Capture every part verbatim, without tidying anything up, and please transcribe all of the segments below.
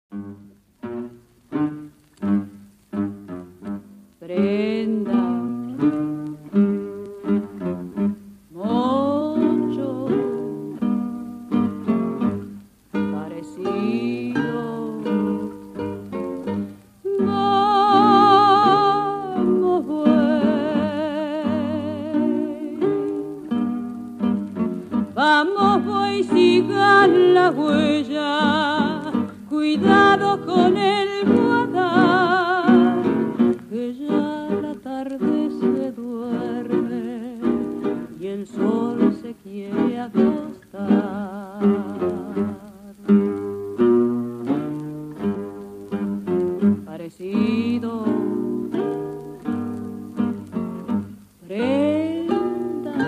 Prenda mucho parecido. Vamos, güey, vamos, güey, sigan la huella, cuidado con el guadal, que ya la tarde se duerme y el sol se quiere acostar. Parecido, prenda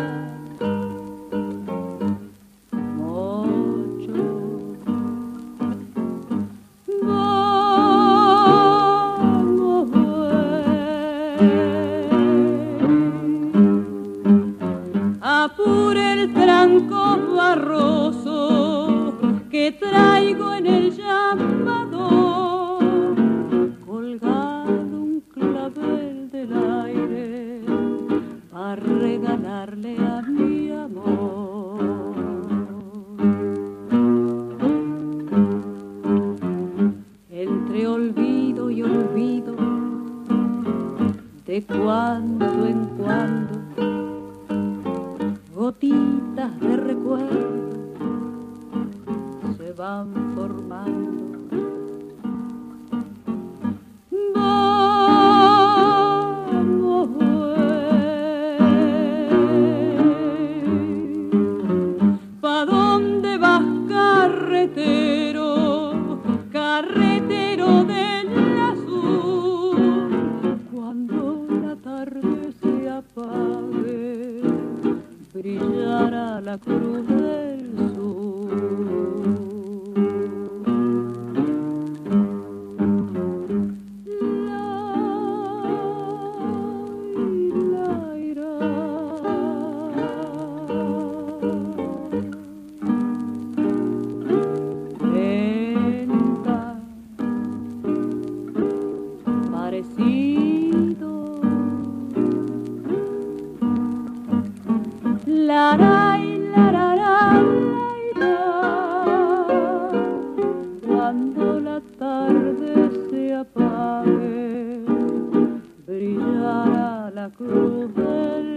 mucho. Vamos, güey, apure el tranco barroso que traigo en el llamador, colgado un clavel del aire para regalarle a mi amor. Entre olvido y olvido, de cuando en cuando, gotitas de recuerdo se van formando. Vamos, güey, ¿pa' dónde vas, carretero? Carretero del azul, cuando la tarde se apague, brillará la cruz del sur. Parecido, la la la la la, cuando la tarde se apague, brillará la cruz del